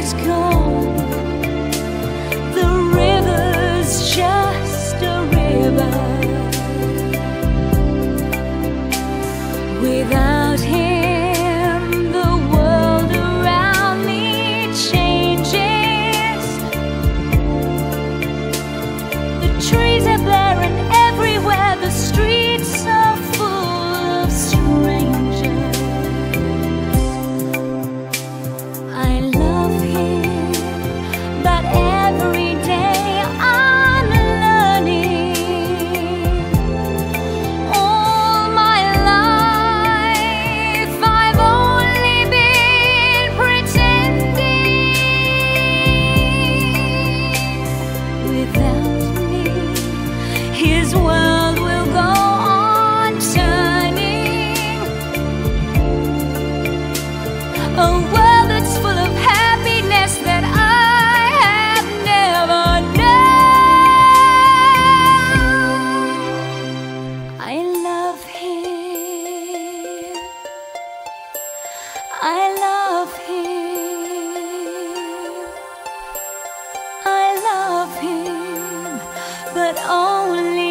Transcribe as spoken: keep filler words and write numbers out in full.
is gone. The river's just a river. Without him, the world around me changes. The trees are barren everywhere, the streets are full of strangers. I love him, but every day I'm learning. All my life I've only been pretending. Without me, his world will go on turning. A world that's full of happiness that I have never known. I love him. I love him. I love him, but only